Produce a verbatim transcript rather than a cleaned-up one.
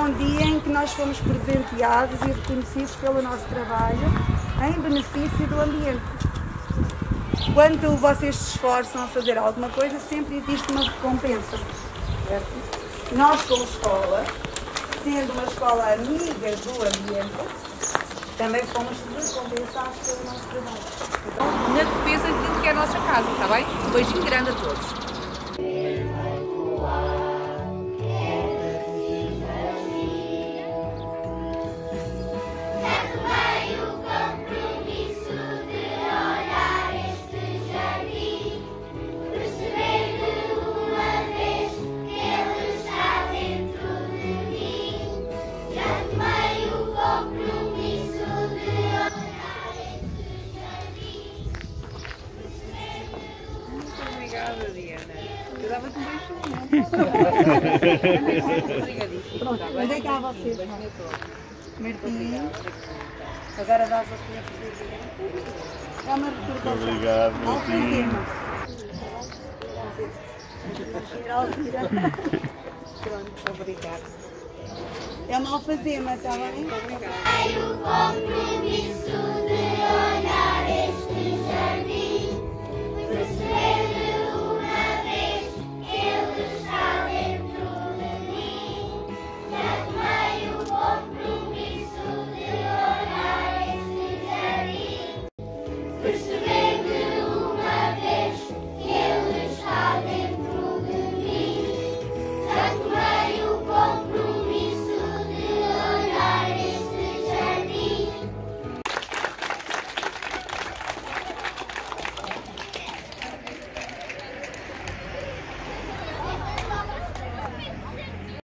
um dia em que nós fomos presenteados e reconhecidos pelo nosso trabalho em benefício do ambiente. Quando vocês se esforçam a fazer alguma coisa, sempre existe uma recompensa, certo? Nós, como escola, sendo uma escola amiga do ambiente, também fomos recompensados pelo nosso trabalho. Na defesa daquilo que é a nossa casa, está bem? Um beijinho grande a todos. Obrigada, Diana. Eu dava-te um beijinho. Obrigadíssimo. Pronto, onde é que há vocês? Martim. Agora dás a senhora presidente. É uma recordação. Obrigado, Martim. Alfazema. Pronto, obrigada. É uma alfazema, está bem? Obrigada. O compromisso de olhar este jardim.